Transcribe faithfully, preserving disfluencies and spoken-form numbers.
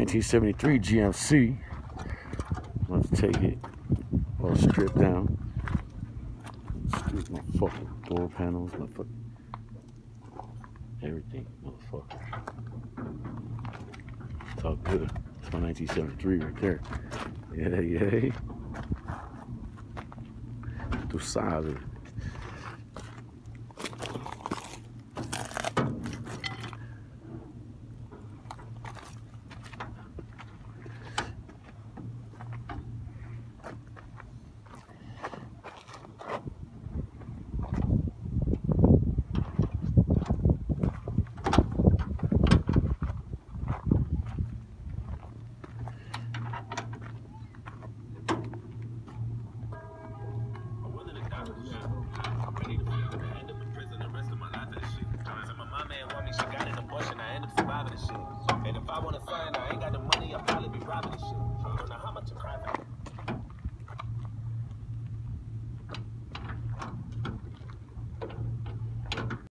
nineteen seventy-three G M C. Let's take it all stripped down. Strip my fucking door panels, my fucking everything, motherfucker. It's all good. It's my nineteen seventy-three right there. Yeah, yeah. Tu sabe. And if I want to sign, I ain't got the money, I'll probably be robbing this shit. I don't know how much to cry for.